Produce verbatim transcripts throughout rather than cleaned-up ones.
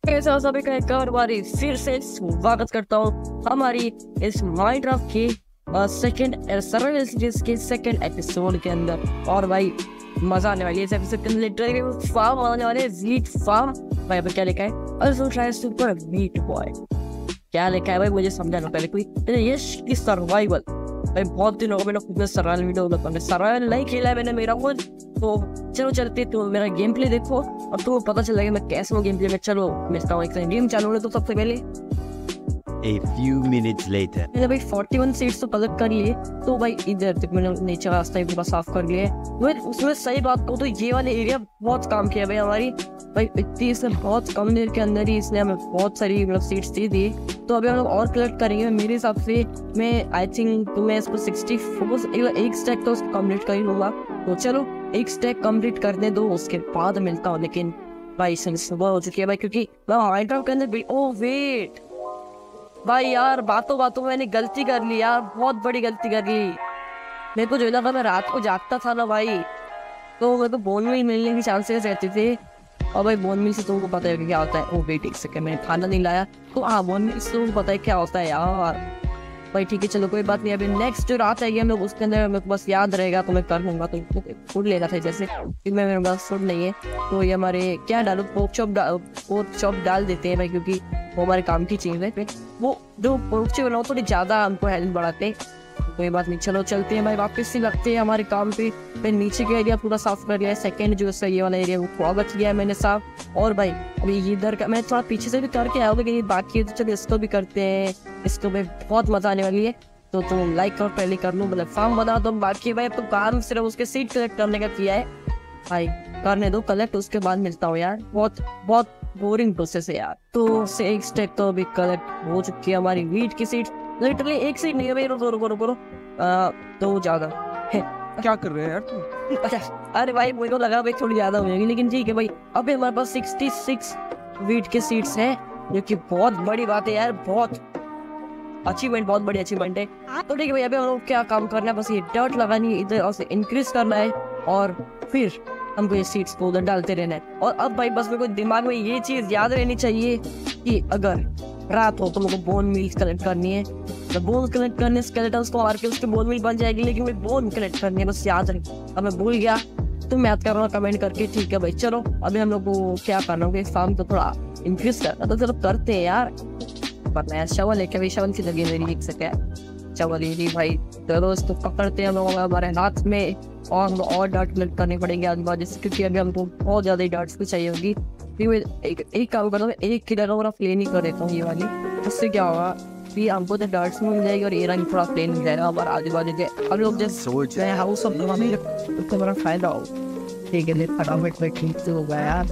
कैसा सभी का एक और बारी फिर से स्वागत करता हूँ हमारी इस माइनक्राफ्ट की सेकंड सर्वाइवल सीरीज के सेकंड एपिसोड के अंदर। और भाई मजा आने वाली है इस एपिसोड के अंदर। लिटरली फार्म आने वाले वीट फार्म। भाई अब क्या लिखा है? Also try super meat boy. क्या लिखा है भाई मुझे समझाना पहले कोई। यश की सर्वाइवल। भाई बहुत दिन हो गए मैंने खुद में सर्वाइवल वीडियो बनाने सर्वाइवल नहीं खेला है मैंने मेरा खुद। तो चलो चलते तो मेरा गेम प्ले देखो और तुम्हें पता चल जाएगा मैं कैसे हूँ गेम प्ले में। चलो मिलता हूँ एक गेम चालू है। तो सबसे पहले A few minutes later. मैंने भाई इकतालीस सीट्स तो कलेक्ट कर लिए। तो भाई इधर तक मैंने नीचे का रास्ता पूरा साफ कर लिया है। उसमें सही बात कहूँ तो ये वाले एरिया बहुत काम किया भाई हमारी। भाई इतनी इसने बहुत कम देर के अंदर ही इसने हमें बहुत सारी मतलब सीट्स दे दी। तो अभी हम लोग और कलेक्ट करेंगे मेरे हिसाब से। मैं आई थिंक तो मैं इसको सिक्सटी फोर एक स्टैक तो कम्प्लीट कर ही लूँगा। तो चलो एक स्टैक कम्प्लीट करने दो उसके बाद मिलता हूँ। लेकिन भाई सुबह हो चुकी है भाई क्योंकि माइनक्राफ्ट के अंदर ओ वेट भाई यार बातों बातों में मैंने गलती कर ली यार, बहुत बड़ी गलती कर ली। मेरे को जो लगा मैं रात को जागता था ना भाई तो मेरे को बोन मिल मिलने की चांसेस रहते थे। और भाई बोन मिल से तुमको पता है क्या होता है। ओ वेट एक सेकंड मैंने खाना नहीं लाया तो हाँ बोन मिल से तुमको पता है क्या होता है यार। भाई ठीक है चलो कोई बात नहीं। अभी नेक्स्ट जो रात आएगी हम लोग उसके अंदर मेरे को बस याद रहेगा तो मैं कर लूँगा। तो फूड लेना था जैसे फिर मैं मेरे पास फूड नहीं है तो ये हमारे क्या डालो पोर्क चॉप पोर्क चॉप डाल देते हैं भाई क्योंकि वो हमारे काम की चीज़ है। फिर वो जो पोर्क चॉप बनाओ थोड़ी ज़्यादा हमको हेल्थ बढ़ाते हैं। कोई बात नहीं चलो चलते हैं भाई वापस से लगते हैं हमारे काम पे। फिर नीचे का एरिया पूरा साफ कर लिया है। सेकंड जो है ये वाला एरिया वो पूरा बच गया है मैंने साफ। और भाई अभी इधर का मैं थोड़ा पीछे से भी करके आया लेकिन ये बाकी है तो चलो इसको भी करते हैं। इसको भी बहुत मजा आने वाली है। तो तुम लाइक और पहले कर लूँ मतलब फार्म बना दो। बाकी भाई अब तो काम सिर्फ उसके सीट कलेक्ट करने का किया है भाई। करने दो कलेक्ट उसके बाद मिलता हूँ यार। बहुत बहुत बोरिंग प्रोसेस है यार। तो से एक स्टेक तो अभी कलेक्ट हो चुकी है हमारी वीट की सीट। लिटरली एक सीट नहीं है भाई। रुको रुको रुको तो ज्यादा है। क्या कर रहे हैं यार तुम? अच्छा अरे भाई मुझे को लगा भाई थोड़ी ज्यादा हो जाएगी लेकिन ठीक है भाई। अभी हमारे पास सिक्सटी सिक्स वीट के सीट्स हैं जो कि बहुत बड़ी बात है यार। बहुत अचीवमेंट बहुत बड़ी अचीवमेंट है। तो ठीक है भाई अभी हम लोग क्या काम करना है बस ये डर्ट लगानी है इधर और से इंक्रीज करना है और फिर हमको ये सीट्स को उधर डालते रहना है। और अब भाई बस मेरे को दिमाग में ये चीज याद रहनी चाहिए कि अगर रात हो तो मेरे को बोन मील कलेक्ट करनी है। तो बोन कलेक्ट करने स्केलेटन्स को मार के उसके बोन मील बन जाएगी लेकिन मैं बोन कलेक्ट करनी है बस याद रहे। अब मैं भूल गया तुम याद कर रहा कमेंट करके। ठीक है भाई चलो अभी हम लोग को क्या करना होगा फार्म तो थोड़ा इंक्रीज करना तो चलो करते हैं यार। पता है शवल है क्या भाई? शवल की लगी मेरी एक सेकंड शवल ये भाई। चलो इसको पकड़ते हैं हम लोग हमारे हाथ में और हम और डार्ट कलेक्ट करने पड़ेंगे आज बाद जैसे क्योंकि अभी हमको बहुत ज्यादा ही डार्ट्स भी चाहिए होगी। फिर मैं एक एक काम करता हूँ एक की जगह पूरा प्लेन ही कर देता हूँ ये वाली। उससे क्या होगा फिर हमको तो डार्ट्स मिल जाएगी और ये रंग थोड़ा प्लेन मिल जाएगा हमारा आजू बाजू के। हम लोग जैसे हाउस ऑफ उससे बड़ा फायदा हो। ठीक है फटाफट में ठीक से होगा यार।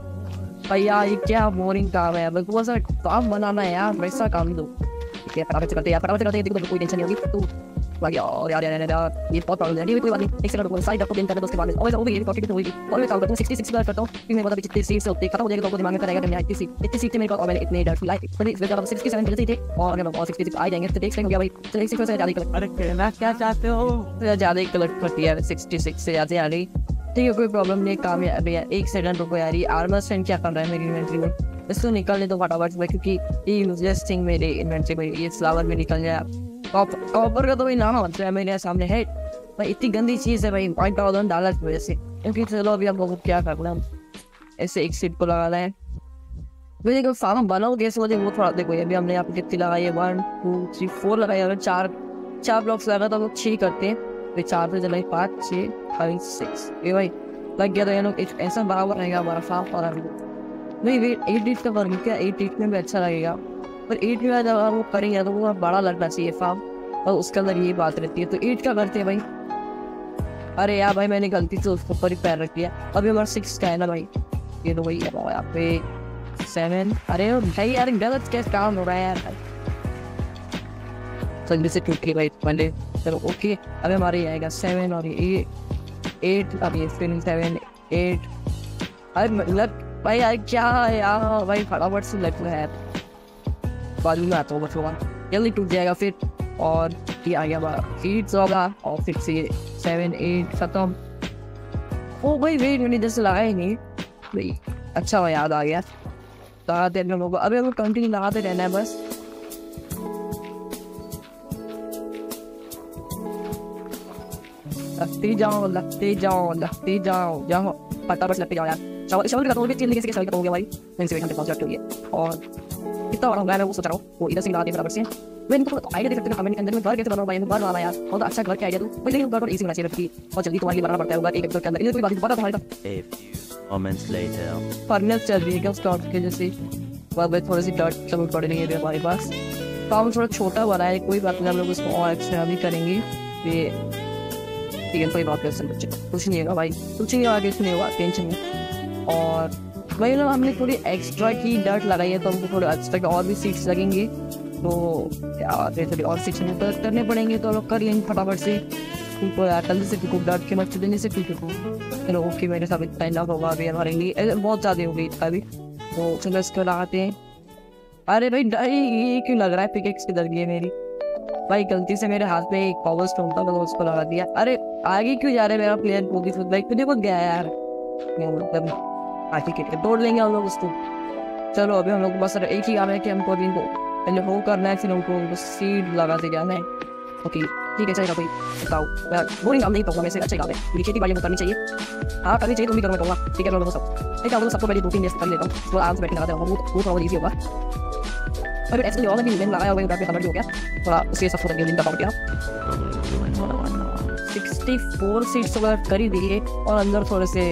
भाई यार ये क्या बोरिंग काम है। मेरे को बस काम बनाना है यार वैसा काम दो। ठीक है फटाफट से करते हैं यार फटाफट से करते हैं। देखो कोई टेंशन नहीं होगी। तो यार यार यार यार ये बहुत प्रॉब्लम है। कोई बात नहीं एक सेकंड रुको साइड रखो दिन करने उसके बाद और ये टॉपिक तो होगी और मैं काम करता हूँ सिक्सटी सिक्स करता हूँ। फिर मेरे पास जितनी सीट से होती खत्म हो जाएगा तो दिमाग में करेगा इतनी सीट इतनी सीट मेरे को और मैंने इतने डर लाइक मतलब सिक्सटी सेवन थे और अगर मैं सिक्सटी सिक्स आ जाएंगे तो देख सकते हो भाई सिक्सटी सिक्स से ज़्यादा कलेक्ट। अरे कहना क्या चाहते हो? ज़्यादा ही कलेक्ट करती है सिक्सटी सिक्स से ज़्यादा आ रही। ठीक है कोई प्रॉब्लम नहीं काम है। अभी एक सेकंड रुको यार ये आर्मर स्टैंड क्या कर रहा है मेरी इन्वेंट्री में? इसको निकालने दो फटाफट में क्योंकि ये यूजलेस थिंग मेरे इन्वेंट्री में ये फ्लावर में निकल जाए। कॉपर का तो भाई नाम बनता है मेरे सामने है भाई। इतनी गंदी चीज़ है भाई पॉइंट पाउडर डाला की वजह से। क्योंकि चलो अभी हम लोग क्या करना ऐसे एक सीट को लगाना है। वैसे कोई फार्म बनाओ कैसे मुझे वो थोड़ा देखो। अभी हमने यहाँ पे कितनी लगाई है वन टू थ्री फोर लगाई। अगर चार चार ब्लॉक्स लगा तो हम लोग छः करते हैं। फिर चार पे चलाई पाँच छः फाइव सिक्स ये भाई लग गया। तो ये लोग ऐसा बराबर रहेगा हमारा फार्म। और नहीं वेट एट डीट का कर क्या एट डीट में भी अच्छा लगेगा पर एट में जब वो करेंगे तो वो बड़ा लगना चाहिए फार्म और उसके अंदर ये बात रहती है। तो एट का करते हैं भाई। अरे यार भाई मैंने गलती से उसके ऊपर ही पैर रख दिया। अभी हमारा सिक्स का है ना भाई। ये तो भाई यहाँ पे सेवन। अरे भाई यार गलत कैसे काम हो रहा है यार जल्दी से टूट के भाई पहले चलो ओके। अभी हमारे आएगा सेवन और ये एट। अब ये फिर सेवन एट। अरे लग भाई यार क्या है यार भाई फटाफट से लग रहा है बाजू में आता हूँ बस जल्दी टूट जाएगा फिर। और ये आ गया हमारा एट होगा और फिर से सेवन एट खत्म। ओ भाई वेट मैंने जैसे लगाया ही नहीं भाई। अच्छा हुआ याद आ गया। लगाते हैं हम लोग को। अभी हमें कंटिन्यू लगाते रहना है बस। लगते जाओ लगते जाओ लगते जाओ जाओ फटाफट लगते जाओ यार। शवर शवर का तो भी तीन कैसे शवर हो गया भाई, मैं से हम पहुंच चुकी है। और कितना बड़ा मैं वो सोच रहा हूँ वो इधर से लगा दे बराबर से। मैं इनको आइडिया दे सकते हैं कमेंट के अंदर में घर कैसे बनाऊं भाई, घर बनाना यार बहुत अच्छा घर का आइडिया दूं भाई, लेकिन घर पर इजी होना चाहिए रखी और जल्दी तुम्हारे लिए बनाना पड़ता है घर एक घर के अंदर। इधर कोई बात नहीं पता तुम्हारे का। A few moments later. Furnace चल रही है क्या उसका के जैसे वह थोड़ी सी डर्ट सबमिट पड़ रही है हमारे पास। काम थोड़ा छोटा बना है, कोई बात नहीं हम लोग उसको और एक्स्ट्रा भी करेंगे। ये ठीक है कोई बात नहीं, बच्चे कुछ नहीं होगा भाई, कुछ नहीं होगा, कुछ नहीं होगा, टेंशन नहीं। और वही ना हमने थोड़ी एक्स्ट्रा की डर्ट लगाई है तो हमको थोड़े एक्स्ट्रा के और भी सीट्स लगेंगे, तो यार थोड़ी और सीट्स करने पड़ेंगे तो लोग कर लेंगे फटाफट से। उनको यार जल्दी से क्योंकि डर्ट के मत देने से क्योंकि चलो ओके मेरे साथ इतना इनफ होगा अभी हमारे लिए, बहुत ज़्यादा हो गई इतना भी। तो चलो इसको लगाते हैं। अरे भाई ये क्यों लग रहा है पिकेक्स की दर्द है मेरी भाई, गलती से मेरे हाथ में एक पावर स्टोन था तो उसको लगा दिया। अरे आगे क्यों जा रहे हैं मेरा प्लेयर बोगी खुद भाई, खुद गया यार मतलब आगे के तोड़ लेंगे हम लोग उसको। चलो अभी हम लोग बस एक ही काम है कि हमको अभी इनको पहले वो करना है, फिर हमको उनको सीड लगाते जाना है। ओके ठीक है चलेगा भाई, बताओ मैं बोरिंग काम नहीं कहूँगा, वैसे अच्छा काम है, मेरी खेती बाड़ी में करनी चाहिए। हाँ करनी चाहिए, तुम भी करो मैं कहूँगा ठीक है। मैं सब एक काम सबको पहले दो तीन डेज कर लेता हूँ, तो आराम से बैठने लगाते हैं, वो थोड़ा ईजी होगा। और ऐसे और भी मैंने लगाया हुआ है खबर हो गया थोड़ा उसके सब फोटो लिंक दबा गया। सिक्सटी फोर सीट्स वगैरह कर ही दिए और अंदर थोड़े से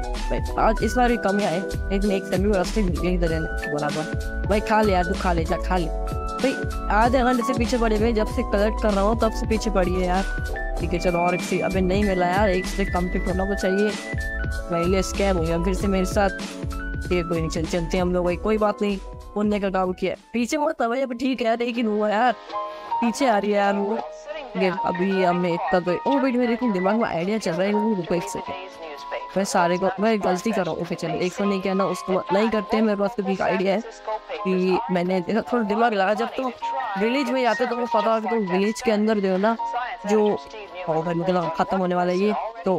आज इस बार भी कम आए, लेकिन एक सेमी रास्ते यही तरह बराबर भाई। खा ले यार तू, खा ले जा खा ले भाई। आधे घंटे से पीछे पड़े हुए, जब से कलेक्ट कर रहा हूँ तब से पीछे पड़ी है यार। ठीक है चलो और एक से अभी नहीं मिला यार, एक से कंप्लीट होना को चाहिए। पहले स्कैम हो गया फिर से मेरे साथ, ठीक कोई नहीं चल चलते हम लोग भाई, कोई बात नहीं पुण्य का काम किया। पीछे मुड़ता भाई अब ठीक है, लेकिन हुआ यार पीछे आ रही है यार वो। अभी हमने इतना तो ओ बेट मेरे को दिमाग में आइडिया चल रहा है, वो रुको एक सेकंड मैं सारे को मैं गलती कर रहा हूँ। ओके चलो एक सौ नहीं कहना उसको नहीं करते हैं, मेरे पास तो एक आइडिया है कि मैंने थोड़ा दिमाग लगा। जब तो विलेज में जाते तो मुझे पता होगा तो विलेज के अंदर जो है ना जो मतलब खत्म होने वाला है ये, तो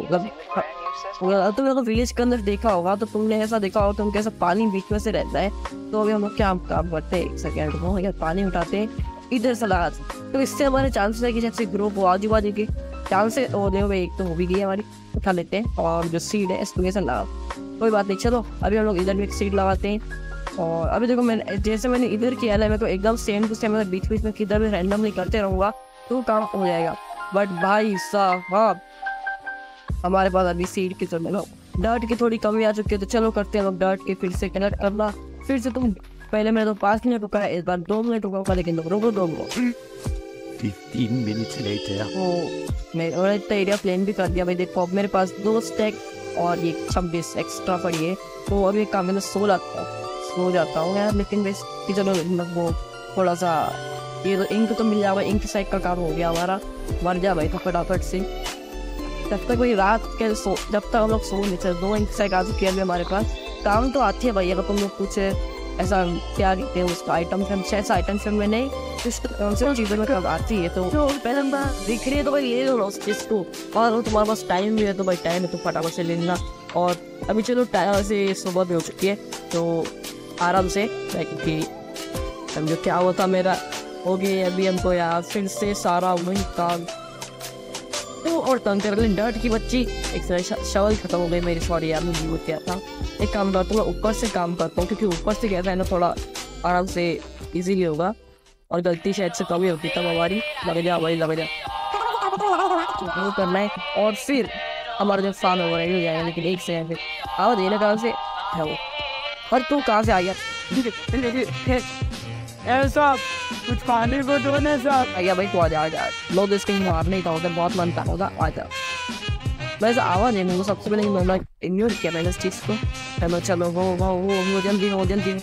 तुमने अगर विलेज के अंदर देखा होगा तो तुमने ऐसा देखा होगा तुम कैसा पानी बीच में से रहता है। तो अभी हम लोग क्या काम करते हैं, एक सेकेंड को यार पानी उठाते हैं इधर से लगा, तो इससे हमारे चांसेस है कि जैसे ग्रो को आजू बाजू के चांसेस हो देखो एक तो हो भी गई हमारी, उठा लेते हैं। और जो सीड है इसको ऐसा लगा, कोई बात नहीं। चलो अभी हम लोग इधर भी एक सीड लगाते हैं। और अभी देखो मैंने जैसे मैंने इधर किया है, मैं तो एकदम सेम टू सेम बीच बीच में किधर भी रैंडमली करते रहूँगा तो काम हो जाएगा। बट भाई साहब हमारे पास अभी सीड की जरूरत है, डर्ट की थोड़ी कमी आ चुकी है, तो चलो करते हैं लोग डर्ट के फिर से कनेक्ट करना। फिर से तुम पहले मैंने तो पाँच मिनट रुका है, इस बार दो मिनट रुका, लेकिन रोको दो मिनट Fifteen minutes later. तो मैं और इतना एरिया प्लेन भी कर दिया भाई। देखो अब मेरे पास दो स्टैक और ये छब्बीस एक्स्ट्रा पड़ी है, तो अभी काम में सो जाता हूँ सो जाता हूँ यार। लेकिन बस कि चलो वो थोड़ा सा ये तो इंक तो मिल जाएगा, इंक साइड का काम हो गया हमारा। मर जा भाई तो फटाफट से, जब तक वही रात के सो जब तक हम लोग सो नहीं चल दो इंक साइड आ चुकी है हमारे पास। काम तो आती है भाई, अगर तुम लोग कुछ ऐसा क्या कहते हैं उसका आइटम फिल्म ऐसा आइटम फिल्म में नहीं तो चीज़ों में कब आती है तो पहले दिख रही है तो भाई ये लो उस चीज़ को। और तुम्हारे पास टाइम भी है तो भाई टाइम है तो फटाफट से ले लेना। और अभी चलो टाइम से सुबह भी हो चुकी है तो आराम से क्योंकि समझो क्या होता मेरा हो गया अभी हमको यार फिर से सारा वही काम तो और तंग कर लें डर्ट की बच्ची। एक शवल खत्म हो गई मेरी, सॉरी यार मैं भूल गया था। एक काम करता हूँ मैं ऊपर से काम करता हूँ क्योंकि ऊपर से कहता है ना थोड़ा आराम से इजीली होगा और गलती शायद से कभी होती तब हमारी लग जा भाई लग जा वो करना है। और फिर हमारा जो फार्म है वो रेडी हो जाएगा। लेकिन एक सेकंड फिर आओ देने कहाँ से है वो, और तू कहाँ से आ गया ऐसा कुछ खाने को दो ना साहब। आया भाई तो आ जा आ जा लो दिस कहीं मार नहीं था उधर बहुत मन था होगा आ जा। वैसे आवाज़ है मुझे सबसे पहले मैंने इग्नोर किया मैंने इस चीज़ को। चलो चलो वो वो वो वो जल्दी वो जल्दी।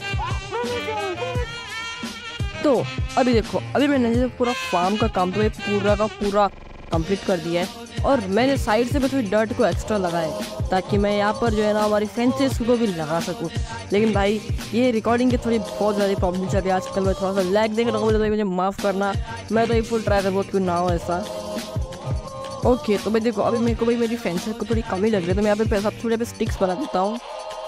तो अभी देखो अभी मैंने पूरा फार्म का काम तो पूरा का पूरा कंप्लीट कर दिया है और मैंने साइड से भी थोड़ी डर्ट को एक्स्ट्रा लगाया ताकि मैं यहाँ पर जो है ना हमारी फेंसेस को भी लगा सकूँ। लेकिन भाई ये रिकॉर्डिंग की थोड़ी बहुत ज़्यादा प्रॉब्लम चल रही है आजकल। मैं थोड़ा सा लैग देख रहा हूँ तो मुझे माफ़ करना, मैं तो ये फुल ट्राई करूँ क्यों ना हो ऐसा। ओके तो भाई देखो अभी मेरे को भाई मेरी फेंसेस को थोड़ी कमी लग रही है तो मैं यहाँ पे सबसे पे स्टिक्स बना देता हूँ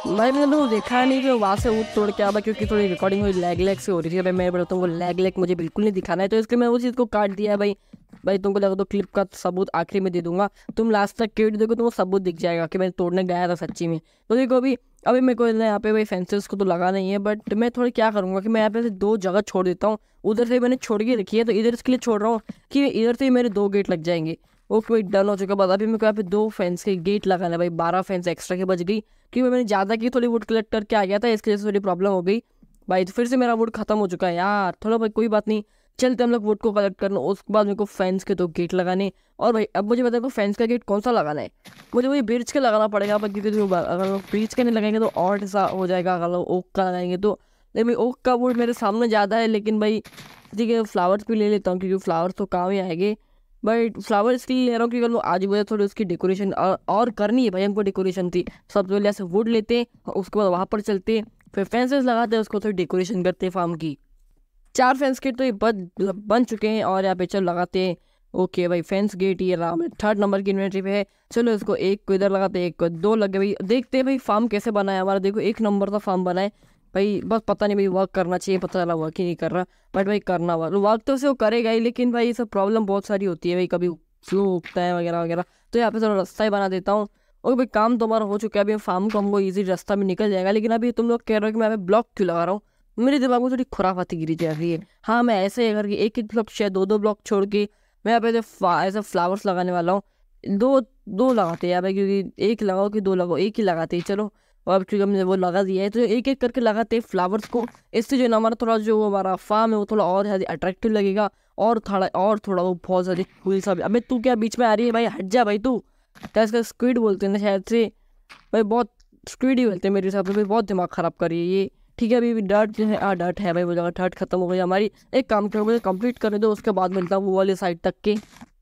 भाई मैंने तो देखा नहीं कि वहाँ से ऊट तोड़ के आवा, क्योंकि थोड़ी रिकॉर्डिंग हुई लैग लैग से हो रही थी। भाई मैं बोलता हूँ वो लैग लैग मुझे बिल्कुल नहीं दिखाना है, तो इसलिए मैं उस चीज़ को काट दिया है भाई। भाई तुमको लगा तो क्लिप का सबूत आखिरी में दे दूंगा, तुम लास्ट तक क्लिप देखो तो वो सबूत दिख जाएगा कि मैं तोड़ने गया था सच्ची में। तो देखो अभी अभी मेरे को यहाँ पे भाई फेंसेस को तो लगा नहीं है, बट मैं थोड़ी क्या करूँगा कि मैं यहाँ पे से दो जगह छोड़ देता हूँ। उधर से मैंने छोड़ के रखी है, तो इधर इसके लिए छोड़ रहा हूँ कि इधर से ही मेरे दो गेट लग जाएंगे। वो कोई डन हो चुका। बाद अभी मेरे को यहाँ पे दो फेंस के गेट लगाना है भाई, बारह फेंस एक्स्ट्रा के बच गई, क्योंकि मैंने ज़्यादा की थोड़ी वुड कलेक्ट करके आ गया था, इसकी वजह से थोड़ी प्रॉब्लम हो गई भाई। तो फिर से मेरा वुड खत्म हो चुका है यार। थोड़ा भाई कोई बात नहीं, चलते हम लोग वुड को कलेक्ट करना। उसके बाद मेरे को फैंस के दो गेट लगाने। और भाई अब मुझे बताओ फैंस का गेट कौन सा लगाना है। मुझे वही ब्रिज के लगाना पड़ेगा, क्योंकि जो अगर लोग ब्रिज के नहीं लगाएंगे तो और सा हो जाएगा। अगर लोग ओक का लगाएंगे तो, लेकिन भाई ओक का वुड मेरे सामने ज़्यादा है, लेकिन भाई ठीक है फ्लावर्स भी ले लेता हूँ, क्योंकि फ्लावर्स तो काम ही आएंगे। बट फ्लावर इसलिए ले रहा हूँ क्योंकि आज मुझे थोड़ी उसकी डेकोरेशन और, और करनी है भाई। हमको डेकोरेशन थी, सबसे पहले ऐसे वुड लेते और उसके बाद वहाँ पर चलते, फिर फेंसेस लगाते, उसको थोड़ी डेकोरेशन करते फार्म की। चार फेंस गेट तो ये बन बन चुके हैं और यहाँ पे चल लगाते हैं। ओके भाई फेंस गेट ये रहा, थर्ड नंबर की इन्वेंट्री पे है। चलो इसको एक को इधर लगाते हैं, एक को दो लगे भाई। देखते हैं भाई फार्म कैसे बना है हमारा। देखो एक नंबर का फार्म बना है भाई, बस पता नहीं भाई वर्क करना चाहिए, पता चला वर्क ही नहीं कर रहा, बट भाई करना वर्क वर्क तो उसे वो करेगा ही, लेकिन भाई ये सब प्रॉब्लम बहुत सारी होती है भाई, कभी फ्लो उगता है वगैरह वगैरह। तो यहाँ पे थोड़ा रास्ता ही बना देता हूँ। और भाई काम तो हमारा हो चुका है, अभी फार्म को हमको ईजी रास्ता में निकल जाएगा। लेकिन अभी तुम लोग कह रहे हो कि मैं यहाँ पे ब्लॉक क्यों लगा रहा हूँ, मेरे दिमाग में थोड़ी खुराफाती गिरी जा रही है। हाँ मैं ऐसे अगर एक एक ब्लॉक शायद दो दो ब्लॉक छोड़ के मैं यहाँ पे ऐसे फ्लावर्स लगाने वाला हूँ। दो दो लगाते हैं यहाँ पे, क्योंकि एक लगाओ कि दो लगाओ, एक ही लगाते हैं चलो। और अब क्योंकि हमने वो लगा दिया है तो एक एक करके लगाते हैं फ्लावर्स को। इससे जो है ना हमारा थोड़ा जो हमारा फार्म है वो थोड़ा और ज़्यादा अट्रैक्टिव लगेगा, और थोड़ा और थोड़ा वो बहुत ज़्यादा फूल सा। अबे तू क्या बीच में आ रही है भाई, हट जा भाई तू। क्या इसका स्क्विड बोलते हैं ना शायद से भाई, बहुत स्क्विड ही बोलते हैं मेरे हिसाब से भाई। बहुत दिमाग ख़राब कर रही है ये। ठीक है अभी डर्ट जो है हाँ डर्ट है भाई, वो जगह डर्ट खत्म हो गई हमारी। एक काम करो मुझे कंप्लीट करने दो, उसके बाद मिलता हूँ वो वाली साइड तक के।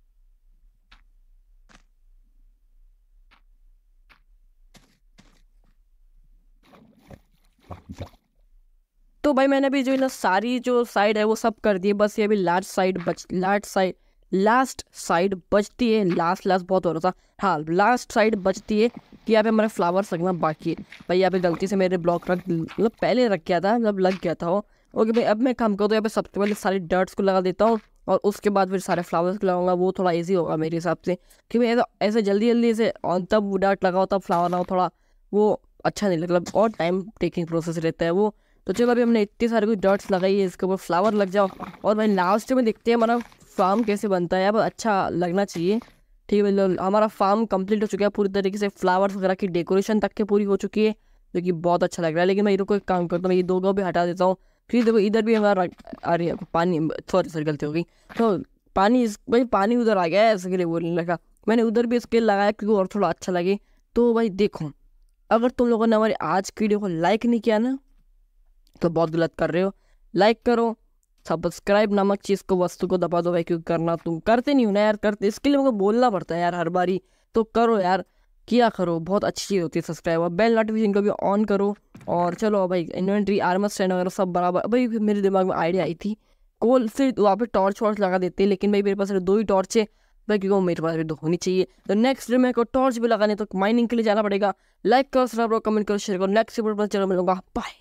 तो भाई मैंने भी जो है ना सारी जो साइड है वो सब कर दी है, बस ये अभी लास्ट साइड बच लास्ट साइड लास्ट साइड बचती है। लास्ट लास्ट बहुत हो रहा था, हाँ लास्ट साइड बचती है कि यहाँ पे हमारे फ्लावर्स लगना बाकी है भाई। यहाँ पे गलती से मेरे ब्लॉक रख मतलब पहले रख गया था, जब लग गया था वो। ओके भाई अब मैं काम करूँ तो यहाँ पे सबसे पहले सारे डर्ट्स को लगा देता हूँ, और उसके बाद फिर सारे फ्लावर्स को लगाऊंगा। वो थोड़ा ईजी होगा मेरे हिसाब से, क्योंकि ऐसा ऐसे जल्दी जल्दी से तब डर्ट लगाओ तब फ्लावर लगाओ, थोड़ा वो अच्छा नहीं लगता और टाइम टेकिंग प्रोसेस रहता है वो। तो चलो अभी हमने इतनी सारी कुछ डॉट्स लगाई है, इसके ऊपर फ्लावर लग जाओ। और भाई लास्ट में देखते हैं हमारा फार्म कैसे बनता है। अब अच्छा लगना चाहिए। ठीक है भाई हमारा फार्म कंप्लीट हो चुका है पूरी तरीके से, फ्लावर्स वगैरह की डेकोरेशन तक के पूरी हो चुकी है, जो कि बहुत अच्छा लग रहा है। लेकिन मैं इधर को एक काम करता हूँ, ये दो गो भी हटा देता हूँ, फिर देखो इधर भी हमारा अरे पानी सॉरी सॉरी गलती हो गई। तो पानी भाई पानी उधर आ गया है, ऐसे के लिए बोलने लगा। मैंने उधर भी स्केल लगाया क्योंकि और थोड़ा अच्छा लगे। तो भाई देखो अगर तुम लोगों ने हमारे आज की वीडियो को लाइक नहीं किया ना तो बहुत गलत कर रहे हो। लाइक करो, सब्सक्राइब नामक चीज़ को वस्तु को दबा दो भाई, क्योंकि करना तुम करते नहीं हो ना यार, करते इसके लिए मुझे बोलना पड़ता है यार हर बारी। तो करो यार, किया करो, बहुत अच्छी चीज़ होती है सब्सक्राइब। और बेल नोटिफिकेशन को भी ऑन करो। और चलो भाई इन्वेंट्री आर्मर स्टैंड वगैरह सब बराबर। भाई मेरे दिमाग में आइडिया आई थी, कोल फिर वहाँ पे टॉर्च वॉर्च लगा देते हैं, लेकिन भाई मेरे पास दो ही टॉर्च है भाई, क्योंकि मेरे पास भी दो होनी चाहिए। तो नेक्स्ट डे मेरे को टॉर्च भी लगाने तो माइनिंग के लिए जाना पड़ेगा। लाइक करो, सब्सक्राइब करो, कमेंट करो, शेयर करो। नेक्स्ट वीडियो पर चलो मिलूंगा, बाय।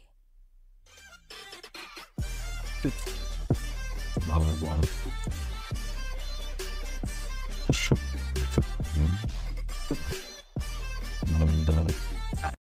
Wow, wow.